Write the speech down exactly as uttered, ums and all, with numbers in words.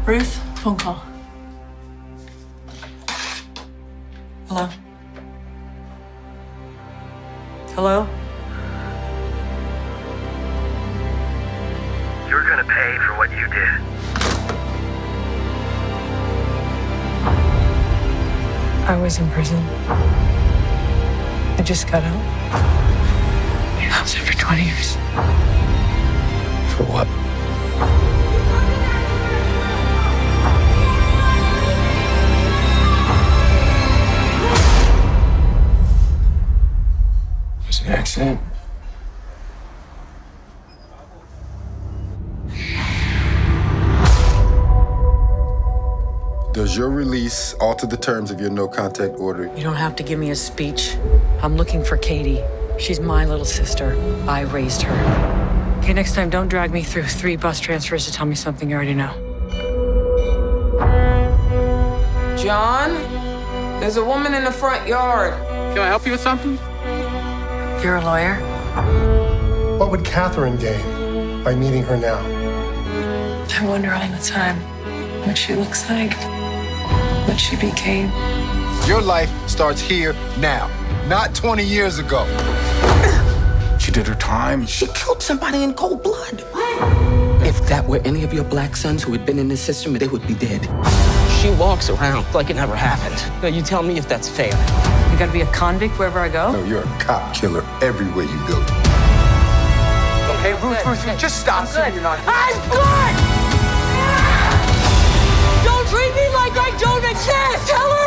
Ruth, phone call. Hello? Hello? You're gonna pay for what you did. I was in prison. I just got out. I was there for twenty years. For what? It was an accident. Does your release alter the terms of your no contact order? You don't have to give me a speech. I'm looking for Katie. She's my little sister. I raised her. Okay, next time, don't drag me through three bus transfers to tell me something you already know. John, there's a woman in the front yard. Can I help you with something? You're a lawyer? What would Catherine gain by meeting her now? I wonder all the time what she looks like, what she became. Your life starts here now, not twenty years ago. She did her time. She killed somebody in cold blood. If that were any of your black sons who had been in this system, they would be dead. She walks around like it never happened. Now you tell me if that's fair. You gotta be a convict wherever I go? No, you're a cop killer everywhere you go. Hey, Ruth, Ruth, Ruth, just stop. I'm You're not. I'm good! Don't treat me like I don't exist! Tell her